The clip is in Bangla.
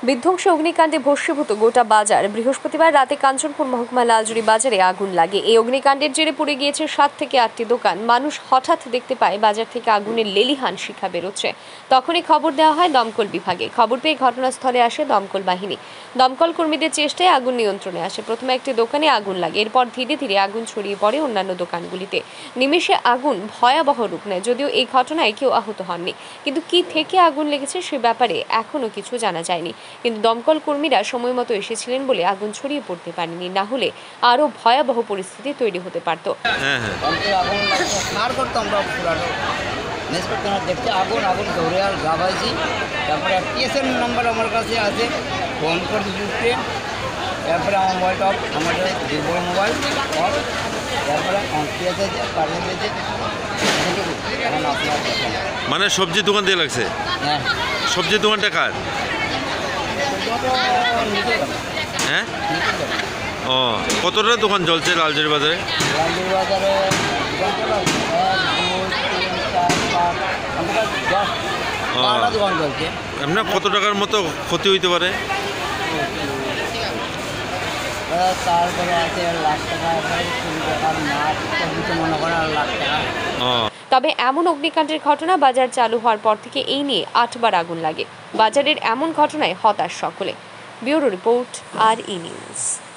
বিধ্বংসী অগ্নিকাণ্ডে ভস্মীভূত গোটা বাজার। বৃহস্পতিবার রাতে কাঞ্চনপুর মহকুমা লালজুড়ি বাজারে আগুন লাগে। এই অগ্নিকাণ্ডের জেরে পুড়ে গিয়েছে 7 থেকে 8টি দোকান। মানুষ হঠাৎ দেখতে পায় বাজার থেকে আগুনের লেলিহান শিখা বেরোচ্ছে। তখনই খবর দেওয়া হয় দমকল বিভাগে। খবর পেয়ে ঘটনাস্থলে আসে দমকল বাহিনী। দমকল কর্মীদের চেষ্টায় আগুন নিয়ন্ত্রণে আসে। প্রথমে একটি দোকানে আগুন লাগে, এরপর ধীরে ধীরে আগুন ছড়িয়ে পড়ে অন্যান্য দোকানগুলিতে। নিমেষে আগুন ভয়াবহ রূপ নেয়। যদিও এই ঘটনায় কেউ আহত হননি, কিন্তু কি থেকে আগুন লেগেছে সে ব্যাপারে এখনো কিছু জানা যায়নি। কিন্তু দমকল কর্মীরা সময় মতো এসেছিলেন বলে আগুন ছড়িয়ে পড়তে পারেনি, না হলে আরো ভয়াবহ পরিস্থিতি তৈরি হতে পারত। দেখতে আগুন ধরে আর গাবাইছি, তারপরে টিএসএন নাম্বার আমার কাছে আছে, ফোন করে দিতে, তারপরে আমার মোবাইলটা আমাদের বড় মোবাইল অফ, তারপরে পাঠিয়ে দিয়েছে। মানে সবজি দোকান দিয়ে লাগছে? হ্যাঁ। সবজি দোকানটা কার? হ্যাঁ। ও, কতটা দোকান চলছে লালজুড়ি বাজারে? লালজুড়ি বাজারে দোকান চলছে। আপনার কত টাকার মতো ক্ষতি হইতে পারে? তারপরে আছে লাখ টাকা, 20 টাকার মাছ, মনে করেন লাখ টাকা। তবে এমন অগ্নিকাণ্ডের ঘটনা বাজার চালু হওয়ার পর থেকে এই নিয়ে 8 বার আগুন লাগে। বাজারের এমন ঘটনায় হতাশ সকলে। Bureau report, RE news.